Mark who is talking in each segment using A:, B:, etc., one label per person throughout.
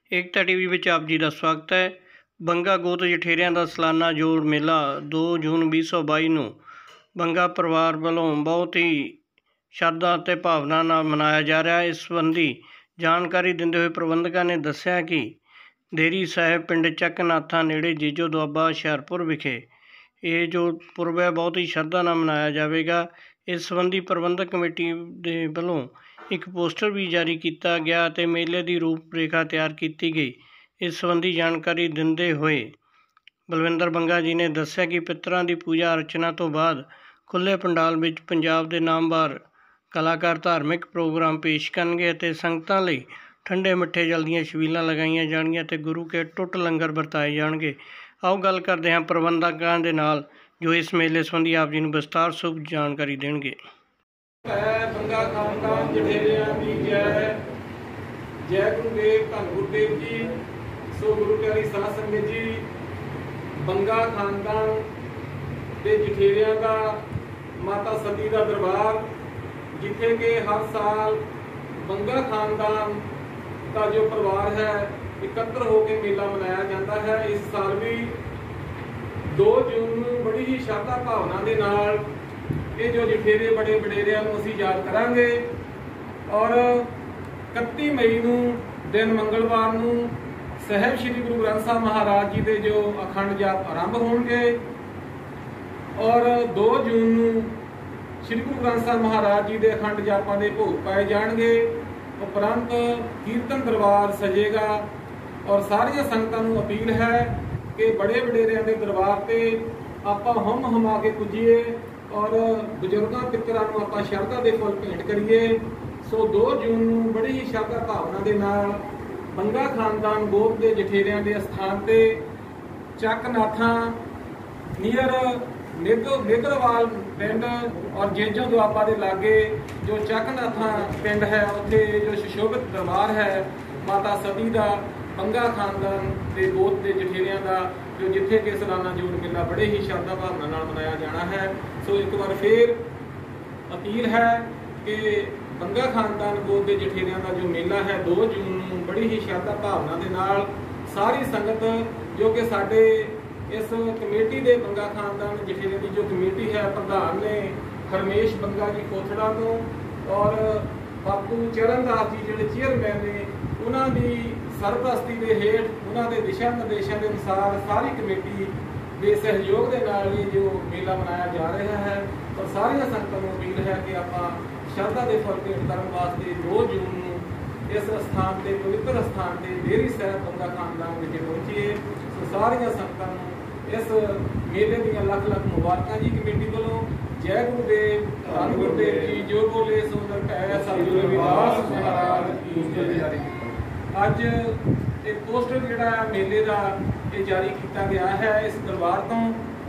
A: ਏਕਤਾ TV ਵਿੱਚ ਆਪ ਜੀ ਦਾ ਸਵਾਗਤ ਹੈ। ਬੰਗਾ ਗੋਤ ਜਠੇਰਿਆਂ ਦਾ ਸਾਲਾਨਾ ਜੋੜ ਮੇਲਾ 2 ਜੂਨ 2022 ਨੂੰ ਬੰਗਾ ਪਰਿਵਾਰ ਵੱਲੋਂ ਬਹੁਤ ਹੀ ਸ਼ਰਧਾ ਅਤੇ ਭਾਵਨਾ ਨਾਲ ਮਨਾਇਆ ਜਾ ਰਿਹਾ ਹੈ। ਇਸ ਸੰਬੰਧੀ ਜਾਣਕਾਰੀ ਦਿੰਦੇ ਹੋਏ ਪ੍ਰਬੰਧਕਾਂ ਨੇ ਦੱਸਿਆ ਕਿ ਦੇਰੀ ਸਾਹਿਬ ਪਿੰਡ ਚੱਕਨਾਥਾਂ ਨੇੜੇ ਜੀਜੋ ਦੁਆਬਾ ਹੁਸ਼ਿਆਰਪੁਰ ਵਿਖੇ ਇਹ ਜੋ ਪੁਰਬ ਹੈ ਬਹੁਤ ਹੀ ਸ਼ਰਧਾ ਨਾਲ ਮਨਾਇਆ ਜਾਵੇਗਾ। ਇਸ ਸੰਬੰਧੀ ਪ੍ਰਬੰਧਕ ਕਮੇਟੀ ਦੇ ਵੱਲੋਂ ਇੱਕ ਪੋਸਟਰ ਵੀ ਜਾਰੀ ਕੀਤਾ ਗਿਆ ਅਤੇ ਮੇਲੇ ਦੀ ਰੂਪ ਰੇਖਾ ਤਿਆਰ ਕੀਤੀ ਗਈ। ਇਸ ਸੰਬੰਧੀ ਜਾਣਕਾਰੀ ਦਿੰਦੇ ਹੋਏ ਬਲਵਿੰਦਰ ਬੰਗਾ ਜੀ ਨੇ ਦੱਸਿਆ ਕਿ ਪਿੱਤਰਾਂ ਦੀ ਪੂਜਾ ਅਰਚਨਾ ਤੋਂ ਬਾਅਦ ਖੁੱਲ੍ਹੇ ਪੰਡਾਲ ਵਿੱਚ ਪੰਜਾਬ ਦੇ ਨਾਮਵਰ ਕਲਾਕਾਰ ਧਾਰਮਿਕ ਪ੍ਰੋਗਰਾਮ ਪੇਸ਼ ਕਰਨਗੇ ਅਤੇ ਸੰਗਤਾਂ ਲਈ ਠੰਡੇ ਮਿੱਠੇ ਜਲ ਦੀਆਂ ਛਬੀਲਾਂ ਲਗਾਈਆਂ ਜਾਣਗੀਆਂ ਅਤੇ ਗੁਰੂ ਕੇ ਟੁੱਟ ਲੰਗਰ ਵਰਤਾਏ ਜਾਣਗੇ। ਆਓ ਗੱਲ ਕਰਦੇ ਹਾਂ ਪ੍ਰਬੰਧਕਾਂ ਦੇ ਨਾਲ ਜੋ ਇਸ ਮੇਲੇ ਸੰਬੰਧੀ ਆਪ ਜੀ ਨੂੰ ਵਿਸਤਾਰ ਸੂਪ ਜਾਣਕਾਰੀ ਦੇਣਗੇ।
B: ਬੰਗਾ ਖਾਨਦਾਨ ਜਠੇਰਿਆਂ ਦੀ ਜੈ ਜੈ ਗੁਰੂਦੇਵ ਧੰਨ ਗੁਰਦੇਵ ਜੀ। ਸੋ ਗੁਰੂ ਪਿਆਰੀ ਸਾਧ ਸੰਗਤ ਜੀ, ਬੰਗਾ ਖਾਨਦਾਨ ਦੇ ਜਠੇਰਿਆਂ ਦਾ ਮਾਤਾ ਸਤੀ ਦਾ ਦਰਬਾਰ, ਜਿੱਥੇ ਕਿ ਹਰ ਸਾਲ ਬੰਗਾ ਖਾਨਦਾਨ ਦਾ ਜੋ ਪਰਿਵਾਰ ਹੈ ਇਕੱਤਰ ਹੋ ਕੇ ਮੇਲਾ ਮਨਾਇਆ ਜਾਂਦਾ ਹੈ। ਇਸ ਸਾਲ ਵੀ 2 ਜੂਨ ਨੂੰ ਬੜੀ ਹੀ ਸ਼ਰਧਾ ਭਾਵਨਾ ਦੇ ਨਾਲ ਇਹ ਜੋ ਜਠੇਰੇ ਬੜੇ ਵਡੇਰਿਆਂ ਨੂੰ ਅਸੀਂ ਯਾਦ ਕਰਾਂਗੇ ਔਰ 31 ਮਈ ਨੂੰ ਦਿਨ ਮੰਗਲਵਾਰ ਨੂੰ ਸਾਹਿਬ ਸ੍ਰੀ ਗੁਰੂ ਗ੍ਰੰਥ ਸਾਹਿਬ ਮਹਾਰਾਜ ਜੀ ਦੇ ਜੋ ਅਖੰਡ ਜਾਪ ਆਰੰਭ ਹੋਣਗੇ ਔਰ 2 ਜੂਨ ਨੂੰ ਸ੍ਰੀ ਗੁਰੂ ਗ੍ਰੰਥ ਸਾਹਿਬ ਮਹਾਰਾਜ ਜੀ ਦੇ ਅਖੰਡ ਜਾਪਾਂ ਦੇ ਭੋਗ ਪਾਏ ਜਾਣਗੇ। ਉਪਰੰਤ ਕੀਰਤਨ ਦਰਬਾਰ ਸਜੇਗਾ ਔਰ ਸਾਰੀਆਂ ਸੰਗਤਾਂ ਨੂੰ ਅਪੀਲ ਹੈ ਕਿ ਬੜੇ ਵਡੇਰਿਆਂ ਦੇ ਦਰਬਾਰ ਤੇ ਆਪਾਂ ਹਮ ਹਮਾ ਕੇ ਪੁੱਜੀਏ ਔਰ ਬਜ਼ੁਰਗਾਂ ਪਿੱਤਰਾਂ ਨੂੰ ਆਪਾਂ ਸ਼ਰਧਾ ਦੇ ਫੁੱਲ ਭੇਂਟ ਕਰੀਏ। ਸੋ 2 ਜੂਨ ਨੂੰ ਬੜੀ ਹੀ ਸ਼ਰਧਾ ਭਾਵਨਾ ਦੇ ਨਾਲ ਬੰਗਾ ਖਾਨਦਾਨ ਗੋਤ ਦੇ ਜਠੇਰਿਆਂ ਦੇ ਸਥਾਨ ਤੇ ਚੱਕਨਾਥਾਂ ਨੀਅਰ ਮੇਗਰਵਾਲ ਪਿੰਡ ਔਰ ਜੇਜੋ ਦੁਆਬਾ ਦੇ ਲਾਗੇ ਜੋ ਚੱਕਨਾਥਾਂ ਪਿੰਡ ਹੈ, ਉੱਥੇ ਜੋ ਸੁਸ਼ੋਭਿਤ ਦਰਬਾਰ ਹੈ ਮਾਤਾ ਸਤੀ ਦਾ ਬੰਗਾ ਖਾਨਦਾਨ ਦੇ ਗੋਤ ਦੇ ਜਠੇਰਿਆਂ ਦਾ, ਜੋ ਜਿੱਥੇ ਕਿ ਸਾਲਾਨਾ ਜੋੜ ਮੇਲਾ ਬੜੇ ਹੀ ਸ਼ਰਧਾ ਭਾਵਨਾ ਨਾਲ ਮਨਾਇਆ ਜਾਣਾ ਹੈ। ਸੋ ਇੱਕ ਵਾਰ ਫੇਰ ਅਪੀਲ ਹੈ ਕਿ ਬੰਗਾ ਖਾਨਦਾਨ ਗੋਤ ਦੇ ਜਠੇਰਿਆਂ ਦਾ ਜੋ ਮੇਲਾ ਹੈ 2 ਜੂਨ ਨੂੰ ਬੜੀ ਹੀ ਸ਼ਰਧਾ ਭਾਵਨਾ ਦੇ ਨਾਲ ਸਾਰੀ ਸੰਗਤ ਜੋ ਕਿ ਸਾਡੇ ਇਸ ਕਮੇਟੀ ਦੇ ਬੰਗਾ ਖਾਨਦਾਨ ਜਠੇਰਿਆਂ ਦੀ ਜੋ ਕਮੇਟੀ ਹੈ ਪ੍ਰਧਾਨ ਨੇ ਹਰਮੇਸ਼ ਬੰਗਾ ਜੀ ਕੋਥੜਾ ਤੋਂ ਔਰ ਬਾਪੂ ਚਰਨਦਾਸ ਜੀ ਜਿਹੜੇ ਚੇਅਰਮੈਨ ਨੇ, ਉਹਨਾਂ ਦੀ ਸਰਪ੍ਰਸਤੀ ਦੇ ਹੇਠ ਉਹਨਾਂ ਦੇ ਦਿਸ਼ਾ ਨਿਰਦੇਸ਼ਾਂ ਦੇ ਅਨੁਸਾਰ ਸਾਰੀ ਕਮੇਟੀ ਦੇ ਸਹਿਯੋਗ ਦੇ ਨਾਲ ਇਹ ਜੋ ਮੇਲਾ ਮਨਾਇਆ ਜਾ ਰਿਹਾ ਹੈ। ਔਰ ਸਾਰੀਆਂ ਸੰਗਤਾਂ ਨੂੰ ਅਪੀਲ ਹੈ ਕਿ ਆਪਾਂ ਸ਼ਰਧਾ ਦੇ ਫੁੱਲ ਭੇਟ ਕਰਨ ਵਾਸਤੇ 2 ਜੂਨ ਨੂੰ ਇਸ ਸਥਾਨ ਤੇ ਪਵਿੱਤਰ ਸਥਾਨ ਤੇ ਡੇਰੀ ਸਾਹਿਬ ਬੰਗਾ ਖਾਨਦਾਨ ਵਿਖੇ ਪਹੁੰਚੀਏ। ਸੋ ਸਾਰੀਆਂ ਸੰਗਤਾਂ ਨੂੰ ਇਸ ਮੇਲੇ ਦੀਆਂ ਲੱਖ ਲੱਖ ਮੁਬਾਰਕਾਂ ਜੀ ਕਮੇਟੀ ਵੱਲੋਂ। ਜੈ ਗੁਰੂਦੇਵ ਧੰਨ ਗੁਰਦੇਵ ਜੀ। ਜੋ ਬੋਲੇ ਸੋ ਨਿਰਭੈ ਸਤਿਗੁਰੂ ਰਵਿਦਾਸ ਮਹਾਰਾਜ ਕੀ ਜੈ। ਅੱਜ ਇਹ ਪੋਸਟਰ ਜਿਹੜਾ ਮੇਲੇ ਦਾ ਇਹ ਜਾਰੀ ਕੀਤਾ ਗਿਆ ਹੈ ਇਸ ਦਰਬਾਰ ਤੋਂ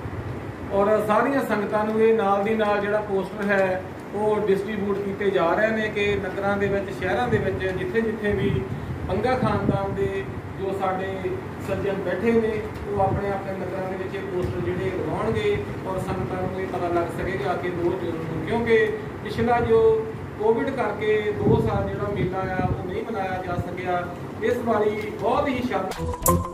B: ਔਰ ਸਾਰੀਆਂ ਸੰਗਤਾਂ ਨੂੰ ਇਹ ਨਾਲ ਦੀ ਨਾਲ ਜਿਹੜਾ ਪੋਸਟਰ ਹੈ ਉਹ ਡਿਸਟ੍ਰੀਬਿਊਟ ਕੀਤੇ ਜਾ ਰਹੇ ਨੇ ਕਿ ਨਗਰਾਂ ਦੇ ਵਿੱਚ, ਸ਼ਹਿਰਾਂ ਦੇ ਵਿੱਚ ਜਿੱਥੇ ਜਿੱਥੇ ਵੀ ਬੰਗਾ ਖਾਨਦਾਨ ਦੇ ਜੋ ਸਾਡੇ ਸੱਜਣ ਬੈਠੇ ਨੇ ਉਹ ਆਪਣੇ ਆਪਣੇ ਨਗਰਾਂ ਦੇ ਵਿੱਚ ਇਹ ਪੋਸਟਰ ਜਿਹੜੇ ਲਗਾਉਣਗੇ ਔਰ ਸੰਗਤਾਂ ਨੂੰ ਇਹ ਪਤਾ ਲੱਗ ਸਕੇਗਾ ਕਿ 2 ਜੂਨ ਨੂੰ, ਕਿਉਂਕਿ ਪਿਛਲਾ ਜੋ ਕੋਵਿਡ ਕਰਕੇ 2 ਸਾਲ ਜਿਹੜਾ ਮੇਲਾ ਆ ਉਹ ਨਹੀਂ ਮਨਾਇਆ ਜਾ ਸਕਿਆ। ਇਸ ਵਾਰੀ ਬਹੁਤ ਹੀ ਸ਼ਾਨਦਾਰ